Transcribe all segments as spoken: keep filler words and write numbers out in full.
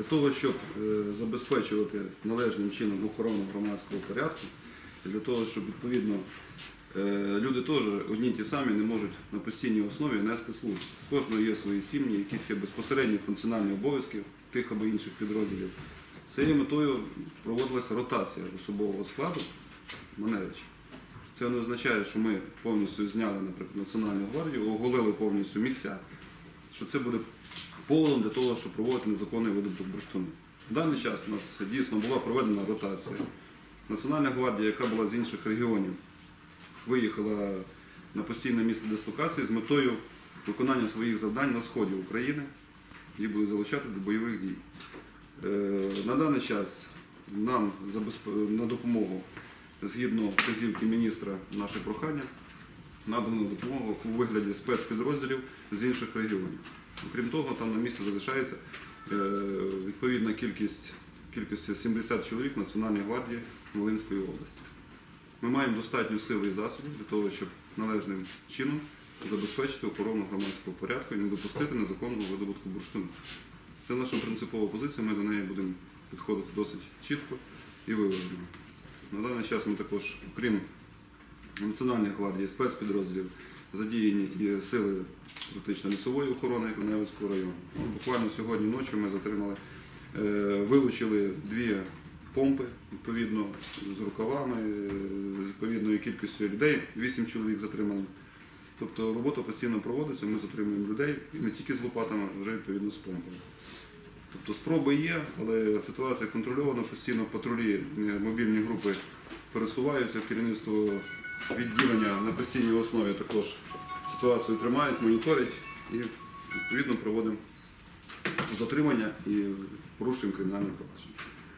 того, щоб забезпечувати належним чином охорону громадського порядку, і для того, щоб відповідно люди теж одні й ті самі не можуть на постійній основі нести службу. У кожного є свої сім'ї, якісь є безпосередні функціональні обов'язки тих або інших підрозділів. З цією метою проводилася ротація особового складу Маневича. Це не означає, що ми повністю зняли, наприклад, Національну гвардію, оголили повністю місця, що це буде поводом для того, щоб проводити незаконний видобуток бурштину. В даний час у нас дійсно була проведена ротація. Національна гвардія, яка була з інших регіонів, виїхала на постійне місце дислокації з метою виконання своїх завдань на сході України і будуть залучати до бойових дій. На даний час нам на допомогу, згідно вказівки міністра, наше прохання, надано допомогу у вигляді спецпідрозділів з інших регіонів. Окрім того, там на місці залишається відповідна кількість, кількість сімдесят чоловік Національної гвардії Волинської області. Ми маємо достатньо сили і засобів для того, щоб належним чином забезпечити охорону громадського порядку і не допустити незаконного видобутку бурштину. Це наша принципова позиція, ми до неї будемо підходити досить чітко і виважено. На даний час ми також, окрім Національної гвардії, спецпідрозділів, задіяні і сили практично лісової охорони Маневицького району. Буквально сьогодні ночі ми затримали, вилучили дві помпи, відповідно, з рукавами, з відповідною кількістю людей, вісім чоловік затримали. Тобто робота постійно проводиться, ми затримуємо людей не тільки з лопатами, а вже відповідно з помпами. Тобто спроби є, але ситуація контрольована, постійно патрулі, мобільні групи пересуваються, керівництво відділення на постійній основі також ситуацію тримають, моніторять і відповідно проводимо затримання і порушуємо кримінальне провадження.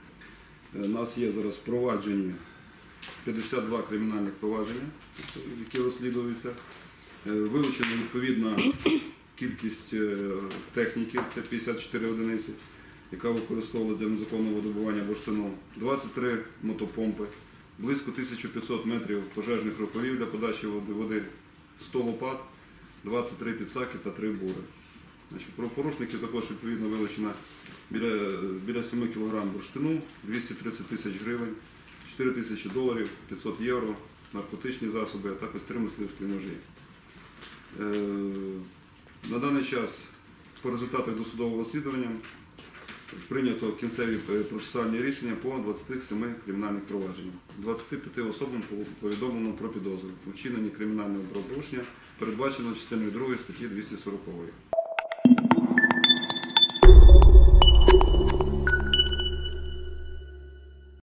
У нас є зараз впроваджені п'ятдесят два кримінальних провадження, які розслідуються. Вилучена відповідна кількість техніки, це п'ятдесят чотири одиниці, яка використовувалася для незаконного видобування бурштину, двадцять три мотопомпи, близько тисяча п'ятсот метрів пожежних рукавів для подачі води, сто лопат, двадцять три підсаки та три бури. Про порушників також відповідно вилучено біля, біля семи кілограмів бурштину, двісті тридцять тисяч гривень, чотири тисячі доларів, п'ятсот євро, наркотичні засоби, а також три мисливські ножі. На даний час по результатах досудового розслідування прийнято кінцеві процесуальні рішення по двадцяти семи кримінальних провадженнях. двадцяти п'яти особам повідомлено про підозру у вчиненні кримінального правопорушення, передбачено частиною другої статті двісті сорокової.